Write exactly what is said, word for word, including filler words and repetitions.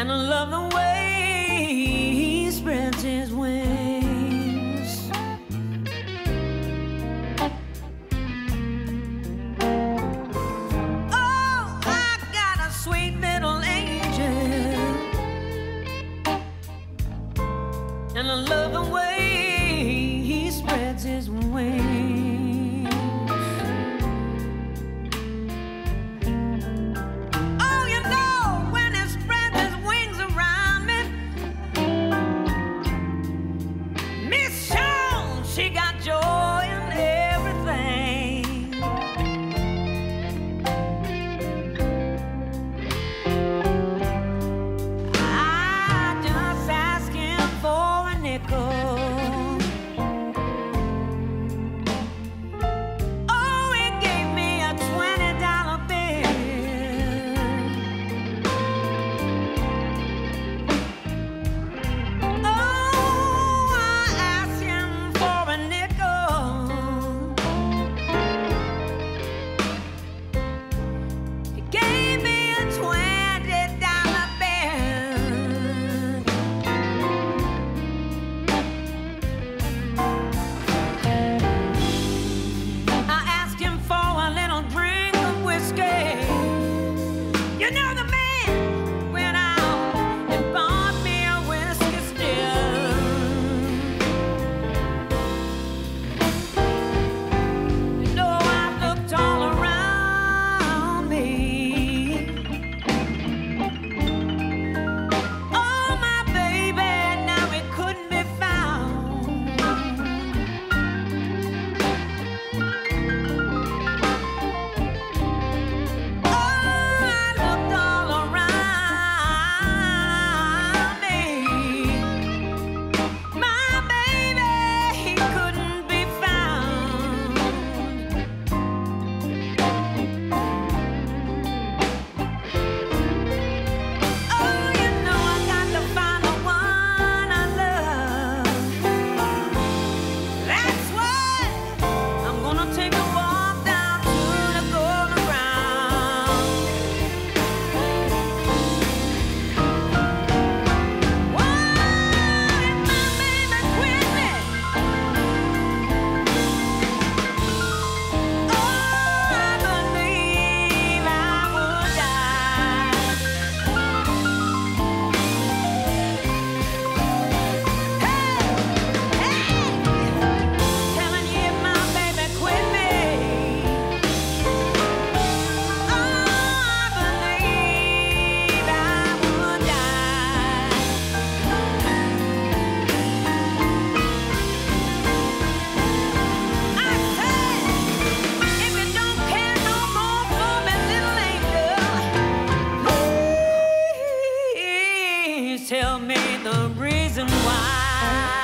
and I love the way he spreads his wings. Oh, I got a sweet little angel, and I love the way he spreads his wings. Oh, you know, when he spreads his wings around me, Miss Shawn, she got joy in everything. I just ask him for a nickel. You know the man went out and bought me a whiskey still. You know I looked all around me. Oh, my baby, now it couldn't be found. Tell me the reason why.